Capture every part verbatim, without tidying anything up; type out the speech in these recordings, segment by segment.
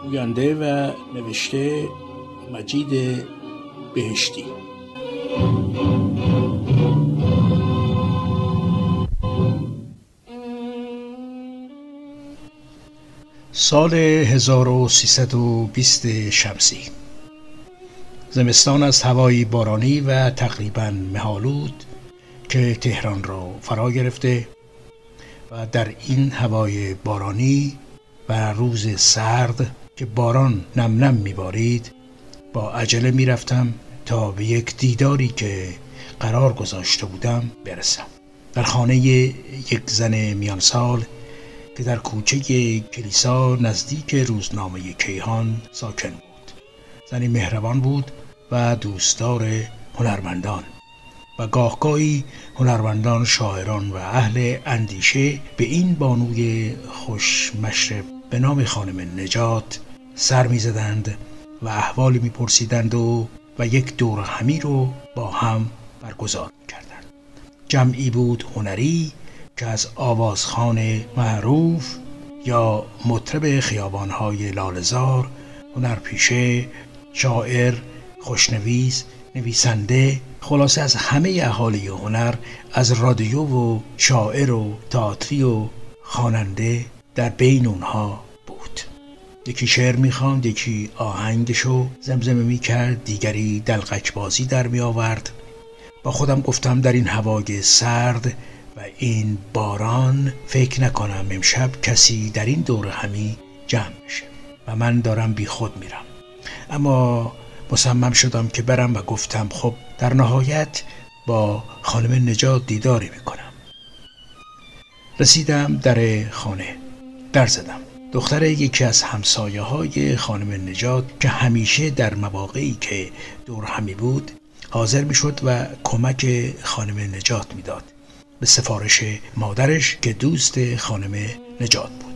گوینده و نوشته مجید بهشتی. سال هزار و سیصد و بیست شمسی. زمستان از هوایی بارانی و تقریباً مه‌آلود که تهران را فرا گرفته و در این هوای بارانی و روز سرد که باران نم نم می‌بارید با عجله می‌رفتم تا به یک دیداری که قرار گذاشته بودم برسم. در خانه یک زن میان سال که در کوچه کلیسا نزدیک روزنامه کیهان ساکن بود. زنی مهربان بود و دوستدار هنرمندان و گاهگاهی هنرمندان، شاعران و اهل اندیشه به این بانوی خوش مشرب به نام خانم نجات سر می زدند و احوالی می پرسیدند و, و یک دور همی رو با هم برگزار می کردند. جمعی بود هنری که از آوازخوان معروف یا مطرب خیابانهای لاله‌زار، هنرپیشه، شاعر، خوشنویس، نویسنده، خلاصه از همه اهالی هنر، از رادیو و شاعر و تئاتری و خواننده در بین اونها بود. یکی شعر میخواند، یکی آهنگشو زمزمه میکرد، دیگری دلقک بازی در میآورد. با خودم گفتم در این هوای سرد و این باران فکر نکنم امشب کسی در این دور همی جمع بشه و من دارم بی خود میرم. اما مصمم شدم که برم و گفتم خب در نهایت با خانم نجات دیداری میکنم. رسیدم در خانه، در زدم. دختر یکی از همسایه های خانم نجات که همیشه در مواقعی که دور همی بود حاضر میشد و کمک خانم نجات میداد به سفارش مادرش که دوست خانم نجات بود.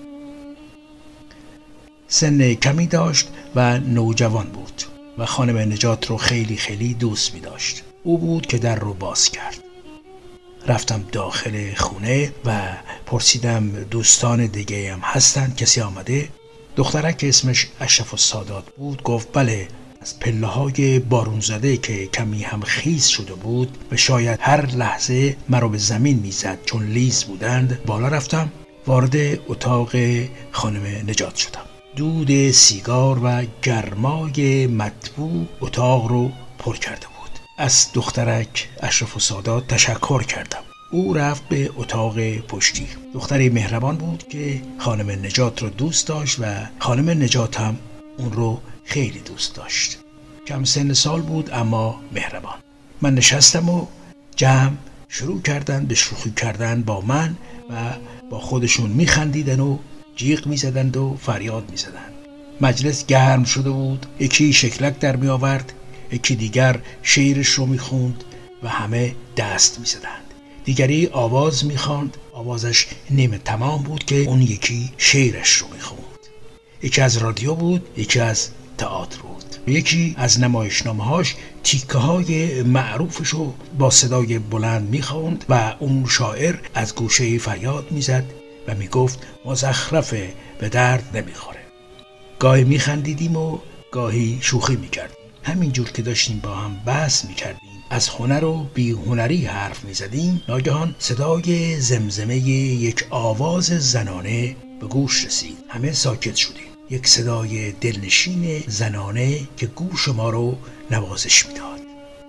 سن کمی داشت و نوجوان بود و خانم نجات رو خیلی خیلی دوست می داشت. او بود که در رو باز کرد. رفتم داخل خونه و پرسیدم دوستان دیگه هم هستن، کسی آمده؟ دخترک که اسمش اشرف السادات بود گفت بله. از پله های بارون زده که کمی هم خیس شده بود و شاید هر لحظه مرا به زمین میزد چون لیز بودند بالا رفتم. وارد اتاق خانم نجات شدم. دود سیگار و گرمای مطبوع اتاق رو پر کرده بود. از دخترک اشرف السادات تشکر کردم. او رفت به اتاق پشتی. دختری مهربان بود که خانم نجات رو دوست داشت و خانم نجات هم اون رو خیلی دوست داشت. کم سن سال بود اما مهربان. من نشستم و جمع شروع کردن به شوخی کردن با من و با خودشون میخندیدن و جیغ میزدند و فریاد میزدند. مجلس گرم شده بود. یکی شکلک در می آورد، یکی دیگر شعرش رو میخوند و همه دست میزدند. دیگری آواز میخواند، آوازش نیمه تمام بود که اون یکی شعرش رو میخوند. یکی از رادیو بود، یکی از تئاتر بود. یکی از نمایشنامه‌هاش تیکه های معروفش رو با صدای بلند میخوند و اون شاعر از گوشه فریاد میزد و میگفت مزخرفه، به درد نمیخوره. گاهی میخندیدیم و گاهی شوخی میکردیم. همینجور که داشتیم با هم بحث میکردیم، از هنر و بی هنری حرف میزدیم، ناگهان صدای زمزمه یک آواز زنانه به گوش رسید. همه ساکت شدیم. یک صدای دلنشین زنانه که گوش ما رو نوازش میداد.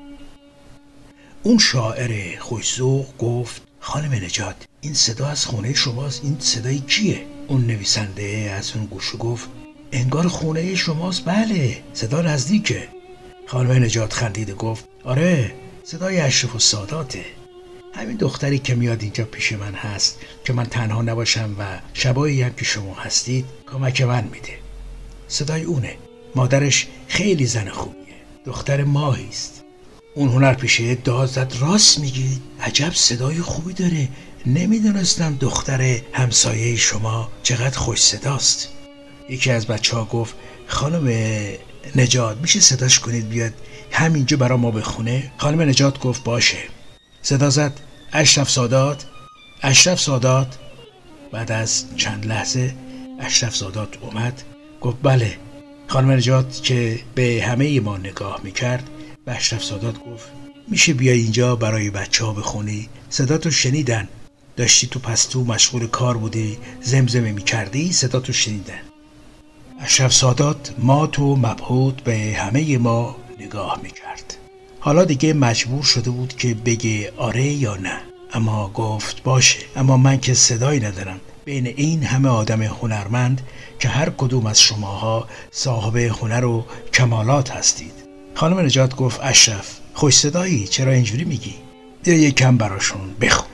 اون شاعر خوش‌ذوق گفت خانم نجات این صدا از خونه شماست، این صدای کیه؟ اون نویسنده از اون گوشه گفت انگار خونه شماست. بله، صدا نزدیکه. خانم نجات خندید و گفت آره، صدای اشرف الساداته. همین دختری که میاد اینجا پیش من هست که من تنها نباشم و شبایی هم که شما هستید کمک من میده. صدای اونه. مادرش خیلی زن خوبیه، دختر ماهی است. اون هنرپیشه داد زد راست میگید، عجب صدای خوبی داره، نمیدونستم دختر همسایه شما چقدر خوش صداست. یکی از بچه ها گفت خانم نجات میشه صداش کنید بیاد همینجا برا ما بخونه؟ خانم نجات گفت باشه. صدا زد اشرف سادات، اشرف سادات. بعد از چند لحظه اشرف سادات اومد گفت بله. خانم نجات که به همه ما نگاه میکرد به اشرف سادات گفت میشه بیای اینجا برای بچه ها بخونی؟ صداتو شنیدن، داشتی تو پستو مشغول کار بودی، زمزمه میکردی، صداتو شنیدن. اشرف سادات مات و مبهوت به همه ما نگاه میکرد. حالا دیگه مجبور شده بود که بگه آره یا نه، اما گفت باشه، اما من که صدایی ندارم بین این همه آدم هنرمند که هر کدوم از شماها صاحب هنر و کمالات هستید. خانم نجات گفت اشرف خوش صدایی، چرا اینجوری میگی؟ بیا یکم براشون بخون.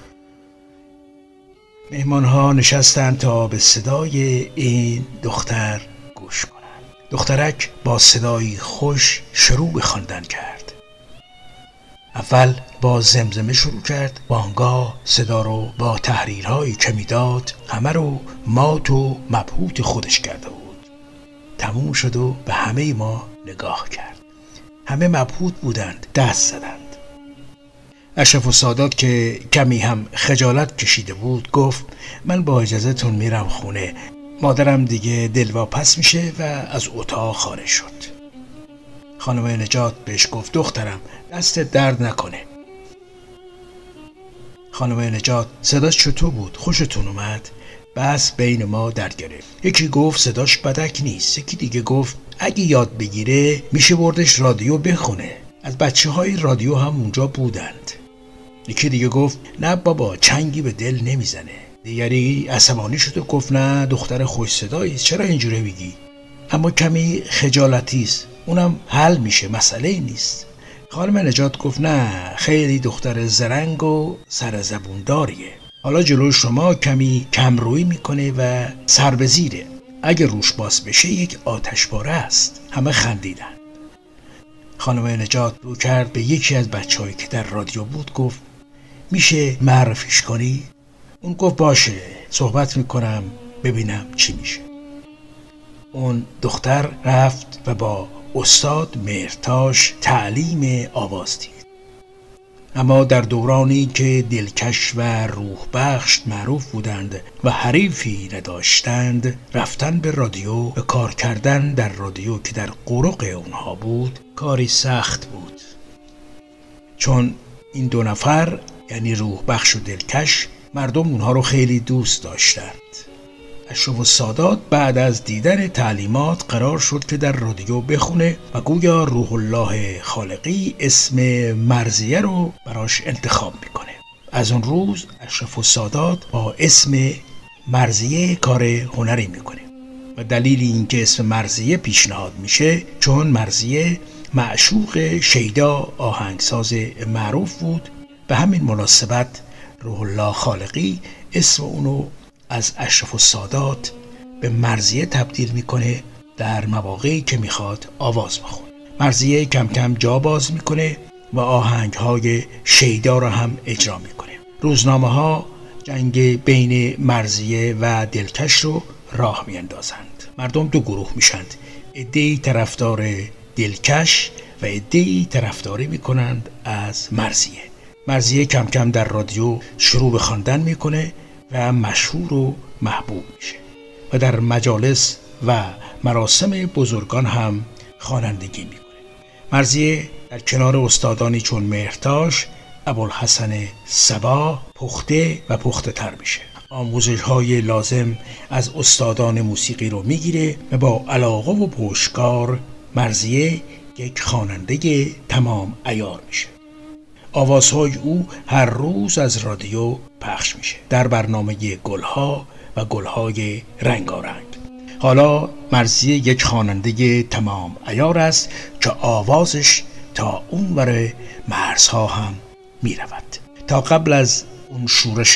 مهمان ها نشستند تا به صدای این دختر گوش کنند. دخترک با صدایی خوش شروع به خواندن کرد. اول با زمزمه شروع کرد، وانگاه صدا رو با تحریرهایی که میداد همه رو مات و مبهوت خودش کرده بود. تموم شد و به همه ما نگاه کرد. همه مبهوت بودند، دست زدند. اشرف سادات که کمی هم خجالت کشیده بود گفت من با اجازهتون میرم خونه، مادرم دیگه دلواپس میشه و از اتاق خارج شد. خانم نجات بهش گفت دخترم دست درد نکنه. خانم نجات صداش چطور بود؟ خوشتون اومد؟ بس بین ما در گرفت. یکی گفت صداش بدک نیست، یکی دیگه گفت اگه یاد بگیره میشه بردش رادیو بخونه، از بچه های رادیو هم اونجا بودند. یکی دیگه گفت نه بابا چنگی به دل نمیزنه. دیگری عصبانی شد و گفت نه دختر خوش صدایی، چرا اینجوری میگی؟ اما کمی خجالتی است، اونم حل میشه، مسئله نیست. خانم نجات گفت نه خیلی دختر زرنگ و سر زبون داریه، حالا جلو شما کمی کمرویی میکنه و سر به زیره، اگه روش باز بشه یک آتشپاره است. همه خندیدن. خانم نجات رو کرد به یکی از بچه‌هایی که در رادیو بود گفت میشه معرفیش کنی؟ اون گفت باشه، صحبت میکنم ببینم چی میشه. اون دختر رفت و با استاد مهرتاش تعلیم آواز دید. اما در دورانی که دلکش و روح بخش معروف بودند و حریفی نداشتند، رفتن به رادیو و کار کردن در رادیو که در قرق اونها بود کاری سخت بود، چون این دو نفر یعنی روح بخش و دلکش مردم اونها رو خیلی دوست داشتند. اشرف سادات بعد از دیدن تعلیمات قرار شد که در رادیو بخونه و گویا روح الله خالقی اسم مرضیه رو براش انتخاب میکنه. از اون روز اشرف سادات با اسم مرضیه کار هنری میکنه و دلیل اینکه اسم مرضیه پیشنهاد میشه چون مرضیه معشوق شیدا آهنگساز معروف بود. به همین مناسبت روح الله خالقی اسم اونو از اشرف سادات به مرضیه تبدیل میکنه در مواقعی که میخواد آواز بخونه. مرضیه کم کم جا باز میکنه و آهنگهای شیدا را هم اجرا میکنه. روزنامه ها جنگ بین مرضیه و دلکش رو راه میاندازند. مردم دو گروه میشند، عده‌ای طرفدار دلکش و عده‌ای طرفداری میکنند از مرضیه. مرضیه کم کم در رادیو شروع به خواندن میکنه و مشهور و محبوب میشه و در مجالس و مراسم بزرگان هم خوانندگی میکنه. مرضیه در کنار استادانی چون مهرتاش، ابوالحسن صبا پخته و پخته تر میشه. آموزش های لازم از استادان موسیقی رو میگیره و با علاقه و پشتکار مرضیه یک خواننده تمام عیار میشه. آوازهای او هر روز از رادیو پخش میشه در برنامه گلها و گلهای رنگارنگ. حالا مرضیه یک خواننده تمام عیار است که آوازش تا اونور مرزها هم میرود. تا قبل از اون شورش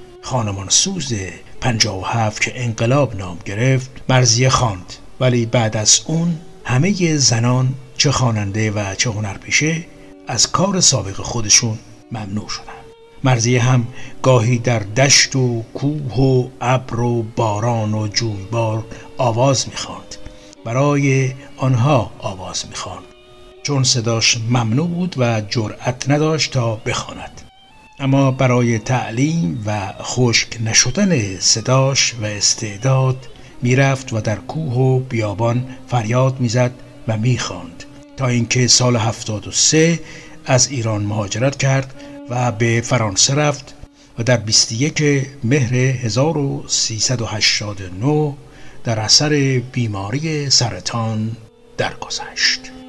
خانمانسوز پنجاه و هفت که انقلاب نام گرفت مرضیه خواند، ولی بعد از اون همه زنان چه خواننده و چه هنرپیشه از کار سابق خودشون ممنوع شدن. مرضیه هم گاهی در دشت و کوه و ابر و باران و جویبار آواز میخواند. برای آنها آواز میخواند چون صداش ممنوع بود و جرأت نداشت تا بخواند. اما برای تعلیم و خشک نشدن صداش و استعداد میرفت و در کوه و بیابان فریاد میزد و میخواند تا اینکه سال هفتاد و سه از ایران مهاجرت کرد و به فرانسه رفت و در بیست و یک مهر هزار و سیصد و هشتاد و نه در اثر بیماری سرطان درگذشت.